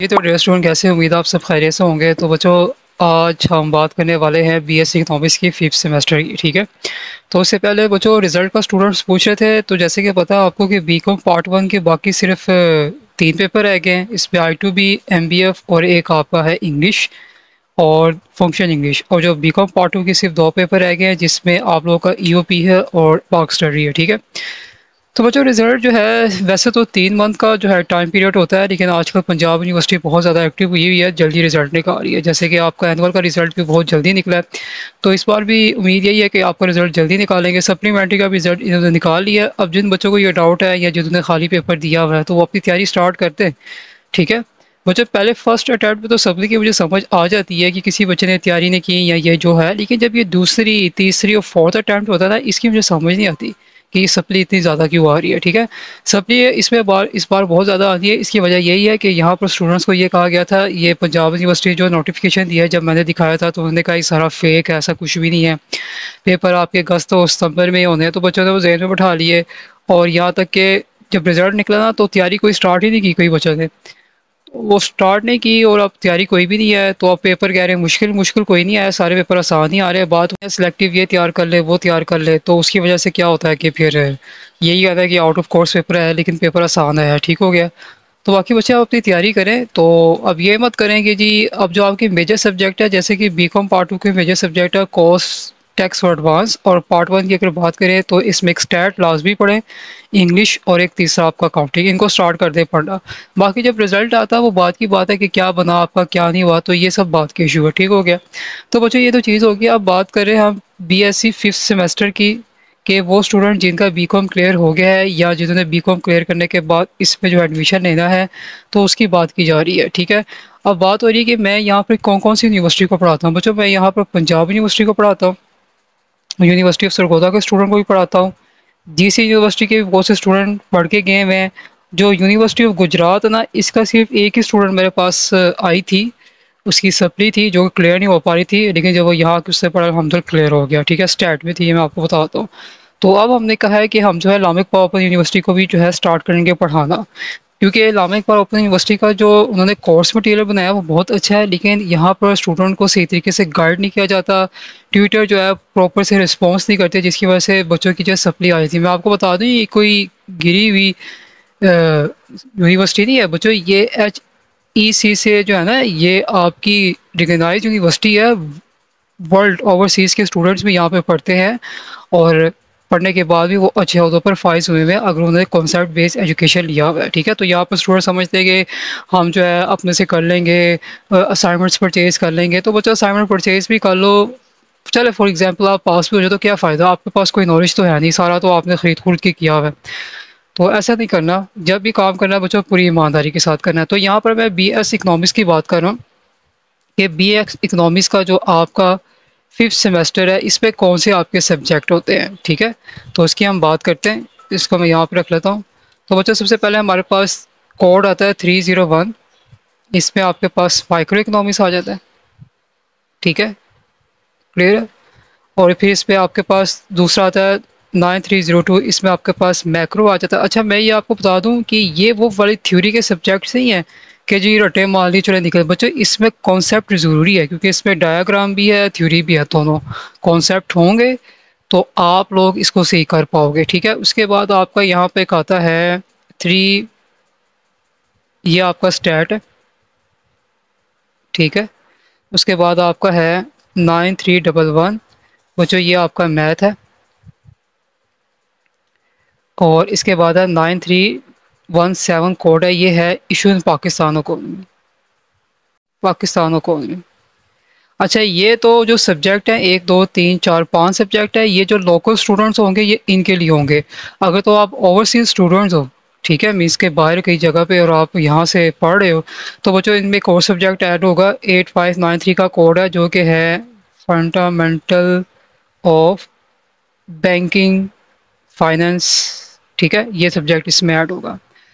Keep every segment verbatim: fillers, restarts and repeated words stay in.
ये तो रेस्टोरेंट कैसे, उम्मीद आप सब खैरियत से होंगे। तो बच्चों, आज हम बात करने वाले हैं बीएससी इकोनॉमिक्स की फिफ्थ सेमेस्टर की। ठीक है, तो उससे पहले बच्चों रिजल्ट का स्टूडेंट्स पूछ रहे थे। तो जैसे कि पता है आपको कि बीकॉम पार्ट वन के बाकी सिर्फ अ, तीन पेपर रह गए हैं। इसमें I two B, M B F और एक आपका है इंग्लिश और फंक्शन इंग्लिश। और जो बीकॉम पार्ट टू के सिर्फ दो पेपर रह गए हैं, जिसमें आप लोगों का ई ओ पी है और पार्क स्टडी है। ठीक है, तो बच्चों रिजल्ट जो है, वैसे तो तीन मंथ का जो है टाइम पीरियड होता है, लेकिन आजकल पंजाब यूनिवर्सिटी बहुत ज़्यादा एक्टिव हुई हुई है, जल्दी रिजल्ट निकाल रही है। जैसे कि आपका एनुअल का रिजल्ट भी बहुत जल्दी निकला है, तो इस बार भी उम्मीद यही है कि आपका रिजल्ट जल्दी निकालेंगे। सप्लीमेंट्री का भी रिजल्ट इन्होंने निकाल लिया है। अब जिन बच्चों को ये डाउट है या जिन्होंने खाली पेपर दिया हुआ है, तो वो अपनी तैयारी स्टार्ट करते हैं। ठीक है बच्चों, पहले फर्स्ट अटैम्प्ट में तो सभी की मुझे समझ आ जाती है कि किसी बच्चे ने तैयारी नहीं की या ये जो है, लेकिन जब ये दूसरी तीसरी और फोर्थ अटैम्प्ट होता है ना, इसकी मुझे समझ नहीं आती कि सप्ली इतनी ज़्यादा क्यों आ रही है। ठीक है, सप्ली इसमें बार इस बार बहुत ज़्यादा आती है। इसकी वजह यही है कि यहाँ पर स्टूडेंट्स को ये कहा गया था, ये पंजाब यूनिवर्सिटी जो नोटिफिकेशन दिया है, जब मैंने दिखाया था तो उन्होंने कहा ये सारा फेक है, ऐसा कुछ भी नहीं है, पेपर आपके अगस्त और सितंबर में ही होने हैं। तो बच्चों ने वो जहन में बैठा लिए, और यहाँ तक कि जब रिजल्ट निकला ना, तो तैयारी कोई स्टार्ट ही नहीं की कोई बच्चों ने। वो स्टार्ट नहीं की और अब तैयारी कोई भी नहीं है, तो अब पेपर कह रहे हैं मुश्किल मुश्किल कोई नहीं है, सारे पेपर आसान ही आ रहे हैं। बात है सिलेक्टिव ये तैयार कर ले वो तैयार कर ले, तो उसकी वजह से क्या होता है कि फिर यही आता है कि आउट ऑफ कोर्स पेपर है लेकिन पेपर आसान है। ठीक हो गया, तो बाकी बच्चे आप अपनी तैयारी करें। तो अब ये मत करें कि जी अब जो आपके मेजर सब्जेक्ट है, जैसे कि बीकॉम पार्ट टू के मेजर सब्जेक्ट है कॉस, टैक्स और एडवांस, और पार्ट वन की अगर बात करें तो इसमें एक स्टैट लाजमी पढ़ें, इंग्लिश और एक तीसरा आपका अकाउंटिंग, इनको स्टार्ट कर दे पढ़ना। बाकी जब रिजल्ट आता है वो बात की बात है कि क्या बना आपका क्या नहीं हुआ, तो ये सब बात की इशू है। ठीक हो गया, तो बच्चों ये तो चीज़ होगी। अब बात करें हम B S C fifth semester की, कि वो स्टूडेंट जिनका बीकॉम क्लियर हो गया है या जिन्होंने बीकॉम क्लियर करने के बाद इसमें जो एडमिशन लेना है, तो उसकी बात की जा रही है। ठीक है, अब बात हो रही है कि मैं यहाँ पर कौन कौन सी यूनिवर्सिटी को पढ़ाता हूँ। बच्चों मैं यहाँ पर पंजाब यूनिवर्सिटी को पढ़ाता हूँ, यूनिवर्सिटी ऑफ सरगोदा के स्टूडेंट को भी पढ़ाता हूँ, जीसी यूनिवर्सिटी के बहुत से स्टूडेंट पढ़ के गए हुए हैं। जो यूनिवर्सिटी ऑफ गुजरात है ना, इसका सिर्फ एक ही स्टूडेंट मेरे पास अ, आई थी, उसकी सप्ली थी जो क्लियर नहीं हो पा रही थी, लेकिन जब वो यहाँ के उससे पढ़ा हम तो क्लियर हो गया। ठीक है, स्टैट में थी, ये मैं आपको बताता हूँ। तो अब हमने कहा है कि हम जो है लामिक पावर ओपन यूनिवर्सिटी को भी जो है स्टार्ट करेंगे पढ़ाना, क्योंकि लामिक पावर ओपन यूनिवर्सिटी का जो उन्होंने कोर्स मटेरियल बनाया वो बहुत अच्छा है, लेकिन यहाँ पर स्टूडेंट को सही तरीके से गाइड नहीं किया जाता। ट्यूटर जो है प्रॉपर से रिस्पॉन्स नहीं करते, जिसकी वजह से बच्चों की जो सप्ली आई थी, मैं आपको बता दूँ ये कोई गिरी हुई यूनिवर्सिटी नहीं है बच्चों, ये एच ई सी से जो है ना, ये आपकी रिकगनाइज यूनिवर्सिटी है। वर्ल्ड ओवरसीज़ के स्टूडेंट्स भी यहाँ पे पढ़ते हैं, और पढ़ने के बाद भी वो अच्छे अहदों पर फाइज हुए हुए हैं अगर उन्होंने कॉन्सेप्ट बेस्ड एजुकेशन लिया हुआ है। ठीक है, तो यहाँ पर स्टूडेंट समझते हैं कि हम जो है अपने से कर लेंगे, असाइनमेंट्स परचेज कर लेंगे। तो बच्चों असाइनमेंट परचेज भी कर लो, चले फॉर एग्जांपल आप पास भी हो जाए तो क्या फ़ायदा, आपके पास कोई नॉलेज तो है नहीं, सारा तो आपने खरीद खुद के किया हुआ है। तो ऐसा नहीं करना, जब भी काम करना है बच्चों पूरी ईमानदारी के साथ करना है। तो यहाँ पर मैं बी एस इकनॉमिक्स की बात कर रहा हूँ कि बी एस इकनॉमिक्स का जो आपका फिफ्थ सेमेस्टर है, इसमें कौन से आपके सब्जेक्ट होते हैं। ठीक है, तो उसकी हम बात करते हैं, इसको मैं यहाँ पे रख लेता हूँ। तो बच्चों सबसे पहले हमारे पास कोड आता है थ्री ज़ीरो वन, इसमें आपके पास माइक्रो इकोनॉमिक्स आ जाता है। ठीक है, क्लियर है। और फिर इस पे आपके पास दूसरा आता है नाइन थ्री ज़ीरो टू, इसमें आपके पास मैक्रो आ जाता है। अच्छा मैं ये आपको बता दूं कि ये वो वाली थ्योरी के सब्जेक्ट्स नहीं हैं कि जी रटे मान ली चले निकल। बच्चों इसमें कॉन्सेप्ट ज़रूरी है, क्योंकि इसमें डायग्राम भी है थ्योरी भी है, दोनों कॉन्सेप्ट होंगे तो आप लोग इसको सही कर पाओगे। ठीक है, उसके बाद आपका यहाँ पे एक आता है थ्री, ये आपका स्टैट है। ठीक है, उसके बाद आपका है नाइन थ्री डबल वन, बच्चों ये आपका मैथ है। और इसके बाद है nine three one seven code है, ये है इशू इन पाकिस्तान को पाकिस्तान को अच्छा ये तो जो सब्जेक्ट है एक दो तीन चार पांच सब्जेक्ट है, ये जो लोकल स्टूडेंट्स होंगे ये इनके लिए होंगे। अगर तो आप ओवरसीज स्टूडेंट्स हो, ठीक है, मीन्स के बाहर कई जगह पे, और आप यहाँ से पढ़ रहे हो, तो बच्चों इनमें एक और सब्जेक्ट ऐड होगा, एट फाइव नाइन थ्री का कोड है, जो कि है फंडामेंटल ऑफ बैंकिंग फाइनेंस। ठीक है, ये सब्जेक्ट इसमें ऐड होगा।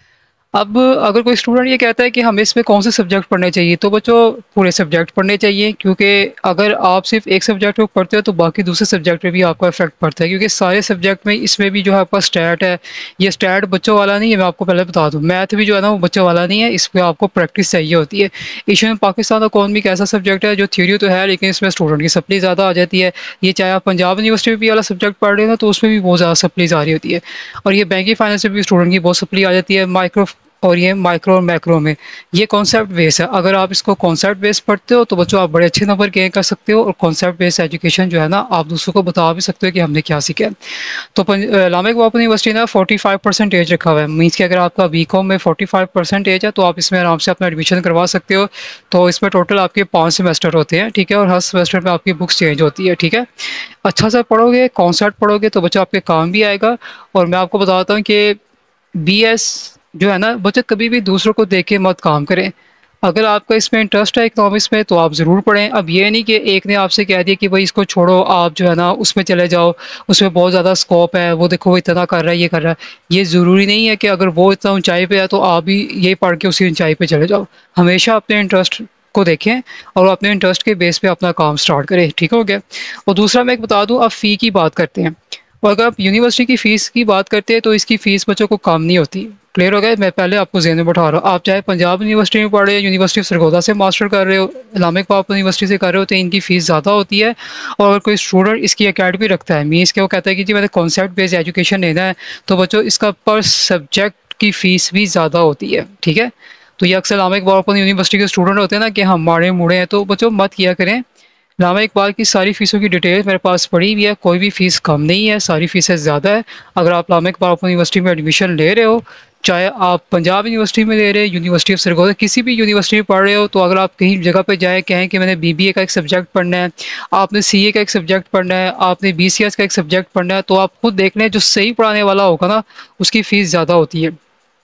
अब अगर कोई स्टूडेंट ये कहता है कि हमें इसमें कौन से सब्जेक्ट पढ़ने चाहिए, तो बच्चों पूरे सब्जेक्ट पढ़ने चाहिए, क्योंकि अगर आप सिर्फ एक सब्जेक्ट को पढ़ते हो तो बाकी दूसरे सब्जेक्ट पे भी आपका इफेक्ट पड़ता है, क्योंकि सारे सब्जेक्ट में इसमें भी जो है आपका स्टैट है, ये स्टैट बच्चों वाला नहीं है, मैं आपको पहले बता दूं। मैथ भी जो है ना वो बच्चों वाला नहीं है, इस पर आपको प्रैक्टिस चाहिए होती है। एशियन पाकिस्तान इकोनॉमी एक ऐसा सब्जेक्ट है जो थ्योरी तो है, लेकिन इसमें स्टूडेंट की सप्ली ज़्यादा आ जाती है। ये चाहे आप पंजाब यूनिवर्सिटी में भी वाला सब्जेक्ट पढ़ रहे हो ना, तो उसमें भी बहुत ज़्यादा सप्लीज आ रही होती है। और ये बैंकिंग फाइनेंस में भी स्टूडेंट की बहुत सप्ली आ जाती है, माइक्रो और ये माइक्रो और मैक्रो में। ये कॉन्सेप्ट बेस है, अगर आप इसको कॉन्सेप्ट बेस पढ़ते हो तो बच्चों आप बड़े अच्छे नंबर गेन कर सकते हो, और कॉन्सेप्ट बेस एजुकेशन जो है ना, आप दूसरों को बता भी सकते हो कि हमने क्या सीखा है। तो इस्लामिक ओपन यूनिवर्सिटी ने फोर्टी फाइव परसेंटेज रखा हुआ है, मीन्स कि अगर आपका बी कॉम में फोर्टी फाइव परसेंटेज है तो आप इसमें आराम से अपना एडमिशन करवा सकते हो। तो इसमें टोटल आपके पाँच सेमेस्टर होते हैं, ठीक है, और हर सेमेस्टर में आपकी बुक्स चेंज होती है, ठीक है। अच्छा सा पढ़ोगे, कॉन्सेप्ट पढ़ोगे तो बच्चों आपके काम भी आएगा। और मैं आपको बताता हूँ कि बी एस जो है ना बच्चे, कभी भी दूसरों को देख के मत काम करें। अगर आपका इसमें इंटरेस्ट है इकोनॉमिक्स में, तो आप ज़रूर पढ़ें। अब ये नहीं कि एक ने आपसे कह दिया कि भाई इसको छोड़ो, आप जो है ना उसमें चले जाओ, उसमें बहुत ज़्यादा स्कोप है, वो देखो वो इतना कर रहा है, ये कर रहा है। ये ज़रूरी नहीं है कि अगर वो इतना ऊंचाई पे है तो आप भी ये पढ़ के उसी ऊंचाई पे चले जाओ। हमेशा अपने इंटरेस्ट को देखें और अपने इंटरेस्ट के बेस पे अपना काम स्टार्ट करें, ठीक हो गया। और दूसरा मैं एक बता दूं, अब फ़ी की बात करते हैं। और अगर आप यूनिवर्सिटी की फ़ीस की बात करते हैं तो इसकी फ़ीस बच्चों को कम नहीं होती। क्लियर हो गया? मैं पहले आपको ज़हन में बैठा रहा हूँ। आप चाहे पंजाब यूनिवर्सिटी में पढ़ रहे हो, यूनिवर्सिटी ऑफ सरगोधा से मास्टर कर रहे हो, इस्लामिक पाक यूनिवर्सिटी से कर रहे हो, तो इनकी फ़ीस ज़्यादा होती है। और अगर कोई स्टूडेंट इसकी अकेडमी रखता है, मीन्स के वो कहता है कि जी मैंने कॉन्सेप्ट बेस्ड एजुकेशन लेना है, तो बच्चों इसका पर सब्जेक्ट की फ़ीस भी ज़्यादा होती है, ठीक है। तो ये अक्सर इस्लामिक पाक यूनिवर्सिटी के स्टूडेंट होते हैं ना कि हम माड़े मुड़े हैं, तो बच्चों मत किया करें। इस्लामा इकबाल की सारी फ़ीसों की डिटेल मेरे पास पड़ी हुई है, कोई भी फ़ीस कम नहीं है, सारी फ़ीसें ज़्यादा है। अगर आप इस्लामा इकबाल यूनिवर्सिटी में एडमिशन ले रहे हो, चाहे आप पंजाब यूनिवर्सिटी में ले रहे हो, यूनिवर्सिटी ऑफ सरगोधा, किसी भी यूनिवर्सिटी में पढ़ रहे हो, तो अगर आप कहीं जगह पे जाए, कहें कि मैंने बीबीए का एक सब्जेक्ट पढ़ना है, आपने सीए का एक सब्जेक्ट पढ़ना है, आपने बीसीएस का एक सब्जेक्ट पढ़ना है, तो आप खुद देख लें जो सही पढ़ाने वाला होगा ना, उसकी फ़ीस ज़्यादा होती है।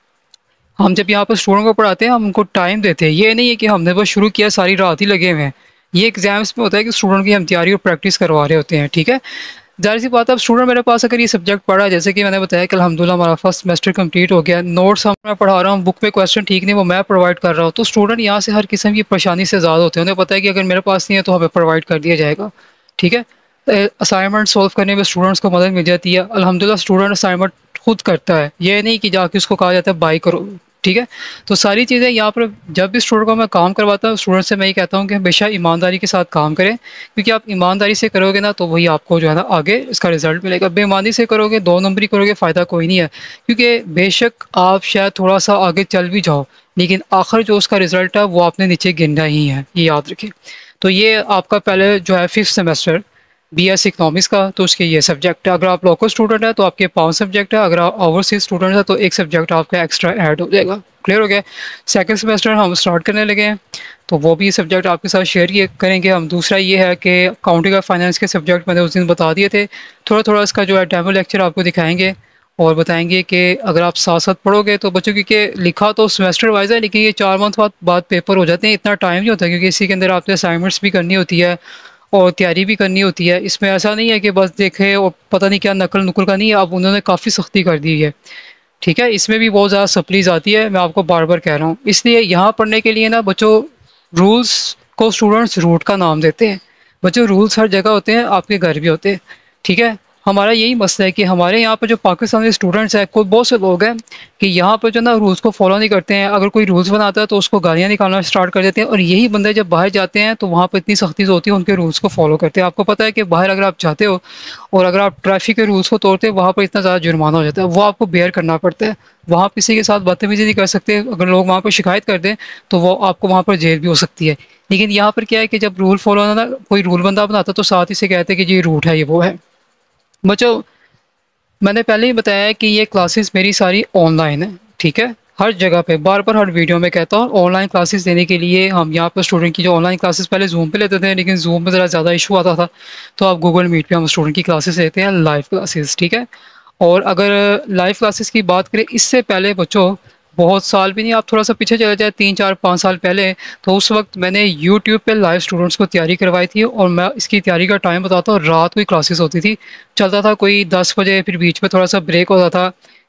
हम जब यहाँ पर स्टूडेंट को पढ़ाते हैं, हम उनको टाइम देते हैं, ये नहीं है कि हमने बस शुरू किया सारी रात ही लगे हुए हैं। ये एग्जाम्स में होता है कि स्टूडेंट की हम तैयारी और प्रैक्टिस करवा रहे होते हैं, ठीक है। ज़ाहिर सी बात है, अब स्टूडेंट मेरे पास अगर ये सब्जेक्ट पढ़ा, जैसे कि मैंने बताया कि अल्हम्दुलिल्लाह हमारा फर्स्ट सेमेस्टर कंप्लीट हो गया, नोट्स हम मैं पढ़ा रहा हूँ, बुक में क्वेश्चन ठीक नहीं वो मैं प्रोवाइड कर रहा हूँ, तो स्टूडेंट यहाँ से हर किस्म की परेशानी से आज़ाद होते हैं। उन्हें पता है कि अगर मेरे पास नहीं है तो हमें प्रोवाइड कर दिया जाएगा, ठीक है। असाइनमेंट सॉल्व करने में स्टूडेंट्स को मदद मिल जाती है। अल्हम्दुलिल्लाह स्टूडेंट असाइनमेंट खुद करता है, ये नहीं कि जाके उसको कहा जाता है बाई करो, ठीक है। तो सारी चीज़ें यहाँ पर जब भी स्टूडेंट को मैं काम करवाता हूँ, स्टूडेंट से मैं ये कहता हूँ कि हमेशा ईमानदारी के साथ काम करें, क्योंकि आप ईमानदारी से करोगे ना तो वही आपको जो है ना आगे इसका रिजल्ट मिलेगा। बेईमानी से करोगे, दो नंबरी करोगे, फ़ायदा कोई नहीं है, क्योंकि बेशक आप शायद थोड़ा सा आगे चल भी जाओ, लेकिन आखिर जो उसका रिजल्ट है वो आपने नीचे गिनना ही है, ये याद रखें। तो ये आपका पहले जो है fifth semester B S economics का, तो उसके ये सब्जेक्ट है। अगर आप लोकल स्टूडेंट है तो आपके पाँच सब्जेक्ट है, अगर आप ओवरसीज स्टूडेंट है तो एक सब्जेक्ट आपका एक्स्ट्रा ऐड हो जाएगा। क्लियर हो गया? सेकंड सेमेस्टर हम स्टार्ट करने लगे हैं, तो वो भी सब्जेक्ट आपके साथ शेयर किए करेंगे हम। दूसरा ये है कि अकाउंटिंग और फाइनेंस के सब्जेक्ट मैंने उस दिन बता दिए थे, थोड़ा थोड़ा इसका जो है डेमो लेक्चर आपको दिखाएंगे और बताएंगे कि अगर आप साथ साथ पढ़ोगे तो बच्चों, क्योंकि लिखा तो सेमेस्टर वाइज है, लेकिन ये चार मंथ बाद बाद पेपर हो जाते हैं, इतना टाइम नहीं होता, क्योंकि इसी के अंदर आपने असाइनमेंट्स भी करनी होती है और तैयारी भी करनी होती है। इसमें ऐसा नहीं है कि बस देखे और पता नहीं क्या नकल नुकल का नहीं है, अब उन्होंने काफ़ी सख्ती कर दी है, ठीक है। इसमें भी बहुत ज़्यादा सप्लीज आती है, मैं आपको बार बार कह रहा हूँ। इसलिए यहाँ पढ़ने के लिए ना बच्चों, रूल्स को स्टूडेंट्स रूट का नाम देते हैं। बच्चों रूल्स हर जगह होते हैं, आपके घर भी होते हैं, ठीक है। हमारा यही मसला है कि हमारे यहाँ पर जो पाकिस्तानी स्टूडेंट्स हैं, कोई बहुत से लोग हैं कि यहाँ पर जो ना रूल्स को फॉलो नहीं करते हैं। अगर कोई रूल्स बनाता है तो उसको गालियाँ निकालना स्टार्ट कर देते हैं, और यही बंदे जब बाहर जाते हैं तो वहाँ पर इतनी सख्ती होती है, उनके रूल्स को फॉलो करते हैं। आपको पता है कि बाहर अगर आप जाते हो और अगर आप ट्रैफिक के रूल्स को तोड़ते हैं, वहाँ पर इतना ज़्यादा जुर्माना हो जाता है, वो आपको बेयर करना पड़ता है। वहाँ किसी के साथ बदतमीजी नहीं कर सकते, अगर लोग वहाँ पर शिकायत कर दें तो वो आपको वहाँ पर जेल भी हो सकती है। लेकिन यहाँ पर क्या है कि जब रूल फॉलो ना, कोई रूल बंदा बनाता तो साथ ही से कहते हैं कि ये रूट है, ये वो है। बच्चों मैंने पहले ही बताया है कि ये क्लासेस मेरी सारी ऑनलाइन है, ठीक है। हर जगह पे बार बार हर वीडियो में कहता हूँ, ऑनलाइन क्लासेस देने के लिए हम यहाँ पर स्टूडेंट की जो ऑनलाइन क्लासेस पहले जूम पे लेते थे, लेकिन जूम में ज़रा ज़्यादा इशू आता था, तो आप गूगल मीट पे हम स्टूडेंट की क्लासेस लेते हैं, लाइव क्लासेस, ठीक है। और अगर लाइव क्लासेस की बात करें, इससे पहले बच्चों बहुत साल भी नहीं, आप थोड़ा सा पीछे चले जाए, तीन चार पाँच साल पहले, तो उस वक्त मैंने यूट्यूब पे लाइव स्टूडेंट्स को तैयारी करवाई थी। और मैं इसकी तैयारी का टाइम बताता हूँ, रात को ही क्लासेस होती थी, चलता था कोई दस बजे, फिर बीच में थोड़ा सा ब्रेक होता था,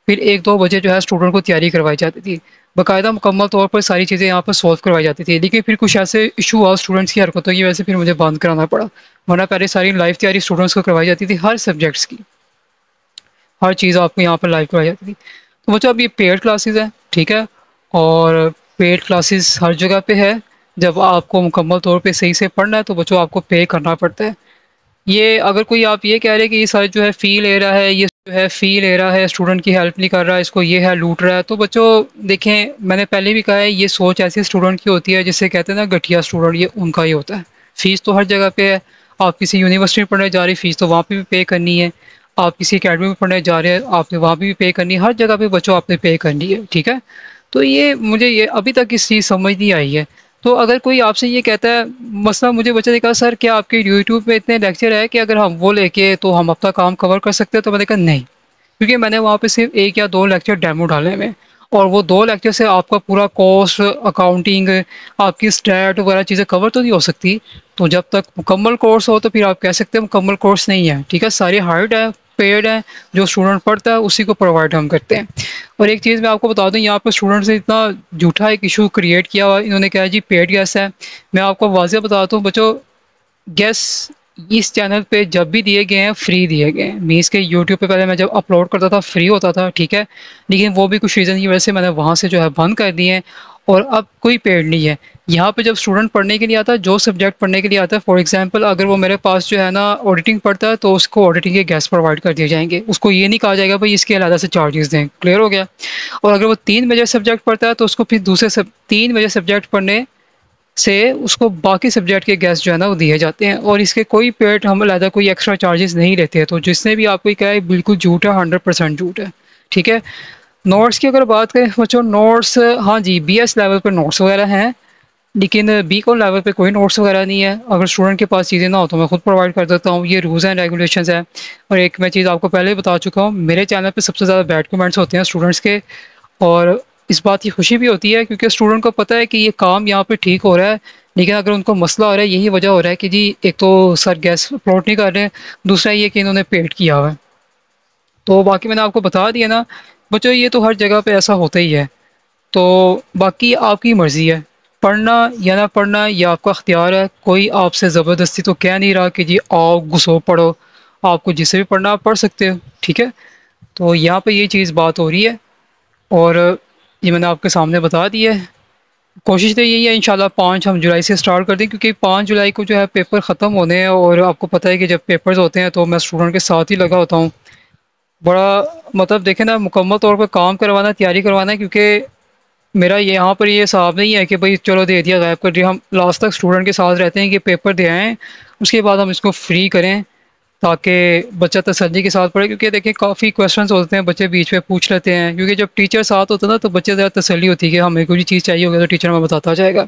फिर एक दो बजे जो है स्टूडेंट को तैयारी करवाई जाती थी, बाकायदा मुकम्मल तौर पर सारी चीज़ें यहाँ पर सॉल्व करवाई जाती थी। लेकिन फिर कुछ ऐसे इशू हुआ स्टूडेंट्स की हरकतों की वजह से, फिर मुझे बंद कराना पड़ा, वरना पहले सारी लाइव तैयारी स्टूडेंट्स को करवाई जाती थी हर सब्जेक्ट्स की, हर चीज़ आपको यहाँ पर लाइव करवाई जाती थी। तो बच्चों अब ये पेड क्लासेस है, ठीक है, और पेड क्लासेस हर जगह पे है। जब आपको मुकम्मल तौर पे सही से पढ़ना है तो बच्चों आपको पे करना पड़ता है। ये अगर कोई आप ये कह रहे हैं कि ये सर जो है फ़ी ले रहा है, ये जो है फ़ी ले रहा है, स्टूडेंट की हेल्प नहीं कर रहा है, इसको ये है लूट रहा है, तो बच्चों देखें, मैंने पहले भी कहा है, ये सोच ऐसी स्टूडेंट की होती है जिसे कहते हैं ना घटिया स्टूडेंट, ये उनका ही होता है। फ़ीस तो हर जगह पे है, आप किसी यूनिवर्सिटी में पढ़ने जा रही फ़ीस तो वहाँ पे भी पे करनी है, आप किसी अकेडमी में पढ़ने जा रहे हैं आपने वहाँ पे भी पे करनी है, हर जगह पे बच्चों आपने पे करनी है, ठीक है। तो ये मुझे ये अभी तक इस चीज़ समझ नहीं आई है। तो अगर कोई आपसे ये कहता है, मसला मुझे बच्चे ने कहा सर क्या आपके यूट्यूब पे इतने लेक्चर है कि अगर हम वो लेके तो हम अपना काम कवर कर सकते हैं, तो मैंने कहा नहीं, क्योंकि मैंने वहाँ पे सिर्फ एक या दो लेक्चर डेमो डाले हुए हैं, और वो दो लेक्चर से आपका पूरा कोर्स, अकाउंटिंग, आपकी स्टैट वगैरह चीज़ें कवर तो नहीं हो सकती। तो जब तक मुकम्मल कोर्स हो तो फिर आप कह सकते हैं मुकम्मल कोर्स नहीं है, ठीक है। सारी हार्ड है, पेड है, जो स्टूडेंट पढ़ता है उसी को प्रोवाइड हम करते हैं। और एक चीज़ मैं आपको बता दूं, यहाँ पर स्टूडेंट्स ने इतना झूठा एक इशू क्रिएट किया हुआ, इन्होंने कहा जी पेड गैस है। मैं आपको वाज़ेह बताता हूँ बच्चों, गैस इस चैनल पे जब भी दिए गए हैं फ्री दिए गए हैं। मीन्स के यूट्यूब पे पहले मैं जब अपलोड करता था फ्री होता था, ठीक है, लेकिन वो भी कुछ रीज़न की वजह से मैंने वहाँ से जो है बंद कर दिए हैं, और अब कोई पेड नहीं है। यहाँ पे जब स्टूडेंट पढ़ने के लिए आता है, जो सब्जेक्ट पढ़ने के लिए आता है, फॉर एग्जांपल अगर वो मेरे पास जो है ना ऑडिटिंग पढ़ता है, तो उसको ऑडिटिंग के गैस प्रोवाइड कर दिए जाएंगे, उसको ये नहीं कहा जाएगा भाई इसके अलग से चार्जेस दें। क्लियर हो गया। और अगर वो तीन मेजर सब्जेक्ट पढ़ता है तो उसको फिर दूसरे सब तीन मेजर सब्जेक्ट पढ़ने से उसको बाकी सब्जेक्ट के गैस जो है ना वो दिए जाते हैं, और इसके कोई पेड हम अलग कोई एक्स्ट्रा चार्जेस नहीं लेते हैं। तो जिसने भी आपको कहा है बिल्कुल झूठ है, हंड्रेड परसेंट झूठ है, ठीक है। नोट्स की अगर बात करें बच्चों, नोट्स हाँ जी बी एस लेवल पर नोट्स वगैरह हैं, लेकिन बी कॉम लेवल पे कोई नोट्स वगैरह नहीं है। अगर स्टूडेंट के पास चीज़ें ना हो तो मैं खुद प्रोवाइड कर देता हूँ, ये रूल्स एंड रेगुलेशंस है। और एक मैं चीज़ आपको पहले ही बता चुका हूँ, मेरे चैनल पे सबसे ज़्यादा बैड कमेंट्स होते हैं स्टूडेंट्स के, और इस बात की खुशी भी होती है क्योंकि स्टूडेंट को पता है कि ये काम यहाँ पे ठीक हो रहा है। लेकिन अगर उनको मसला हो रहा है, यही वजह हो रहा है कि जी एक तो सर गैस अपलोड नहीं कर रहे हैं, दूसरा ये कि इन्होंने पेड किया हुआ है। तो बाकी मैंने आपको बता दिया ना बच्चों, ये तो हर जगह पे ऐसा होता ही है। तो बाकी आपकी मर्ज़ी है, पढ़ना या ना पढ़ना ये आपका अख्तियार है। कोई आपसे ज़बरदस्ती तो कह नहीं रहा कि जी आओ घुसो पढ़ो, आपको जिसे भी पढ़ना आप पढ़ सकते हो, ठीक है। तो यहाँ पे ये चीज़ बात हो रही है, और ये मैंने आपके सामने बता दी है। कोशिश तो यही है इंशाल्लाह पाँच हम जुलाई से स्टार्ट कर दें, क्योंकि पाँच जुलाई को जो है पेपर ख़त्म होने हैं, और आपको पता है कि जब पेपर्स होते हैं तो मैं स्टूडेंट के साथ ही लगा होता हूँ। बड़ा मतलब देखें ना, मुकम्मल तौर पर काम करवाना, तैयारी करवाना है, क्योंकि मेरा ये यहाँ पर ये हिसाब नहीं है कि भाई चलो दे दिया गायब कर दिया। हम लास्ट तक स्टूडेंट के साथ रहते हैं कि पेपर दे आएँ, उसके बाद हम इसको फ्री करें ताकि बच्चा तसल्ली के साथ पढ़े। क्योंकि देखिए काफ़ी क्वेश्चंस होते हैं, बच्चे बीच में पूछ लेते हैं, क्योंकि जब टीचर साथ होता है ना तो बच्चे ज़्यादा तसल्ली होती है कि हमें कोई चीज़ चाहिए होगी तो टीचर हमें बताता जाएगा,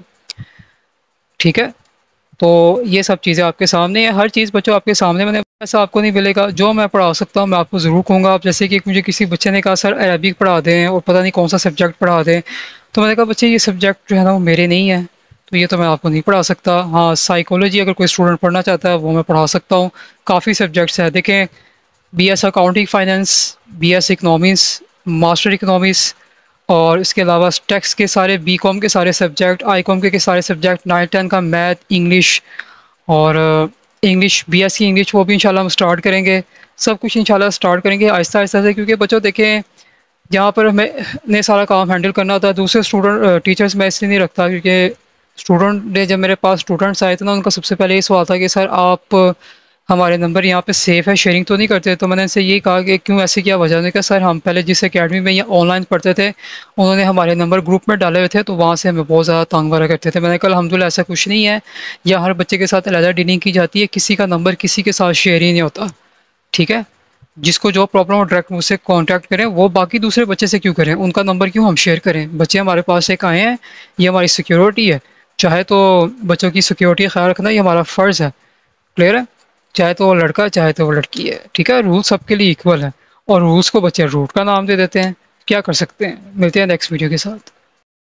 ठीक है। तो ये सब चीज़ें आपके सामने है, हर चीज़ बच्चों आपके सामने। मैंने ऐसा आपको नहीं मिलेगा, जो मैं पढ़ा सकता हूँ मैं आपको ज़रूर कहूँगा। आप जैसे कि मुझे किसी बच्चे ने कहा सर अरबिक पढ़ा दें और पता नहीं कौन सा सब्जेक्ट पढ़ा दें, तो मैंने कहा बच्चे ये सब्जेक्ट जो है ना वो मेरे नहीं है, तो ये तो मैं आपको नहीं पढ़ा सकता। हाँ, साइकोलॉजी अगर कोई स्टूडेंट पढ़ना चाहता है वो मैं पढ़ा सकता हूँ। काफ़ी सब्जेक्ट्स हैं, देखें B S accounting finance, B S economics, master economics, और इसके अलावा टैक्स के सारे, बी कॉम के सारे सब्जेक्ट, आई कॉम के, के सारे सब्जेक्ट, नाइन टेन का मैथ, इंग्लिश, और इंग्लिश बी एस की इंग्लिश वो भी इंशाल्लाह हम स्टार्ट करेंगे। सब कुछ इंशाल्लाह स्टार्ट करेंगे आहिस्ता आहिस्ता से, क्योंकि बच्चों देखें यहाँ पर हमें ने सारा काम हैंडल करना होता है। दूसरे स्टूडेंट टीचर्स मैं इसलिए नहीं रखता क्योंकि स्टूडेंट ने, जब मेरे पास स्टूडेंट्स आए थे ना, उनका सबसे पहले ये सवाल था कि सर आप हमारे नंबर यहाँ पे सेफ़ है, शेयरिंग तो नहीं करते। तो मैंने इनसे यही कहा कि क्यों, ऐसे क्या वजह। ने कहा सर हम पहले जिस एकेडमी में या ऑनलाइन पढ़ते थे उन्होंने हमारे नंबर ग्रुप में डाले हुए थे, तो वहाँ से हमें बहुत ज़्यादा तंग वगैरह करते थे। मैंने कहा अल्हम्दुलिल्लाह ऐसा कुछ नहीं है, या हर बच्चे के साथ अलग डीलिंग की जाती है, किसी का नंबर किसी के साथ शेयर ही नहीं होता, ठीक है। जिसको जो प्रॉब्लम हो डायरेक्ट मुझसे कांटेक्ट करें, वो बाकी दूसरे बच्चे से क्यों करें, उनका नंबर क्यों हम शेयर करें। बच्चे हमारे पास एक आए हैं, ये हमारी सिक्योरिटी है, चाहे तो बच्चों की सिक्योरिटी का ख्याल रखना ये हमारा फ़र्ज़ है। क्लियर है, चाहे तो वो लड़का चाहे तो वो लड़की है, ठीक है। रूल सबके लिए इक्वल है, और रूल्स को बच्चे रूट का नाम दे देते हैं, क्या कर सकते हैं। मिलते हैं नेक्स्ट वीडियो के साथ।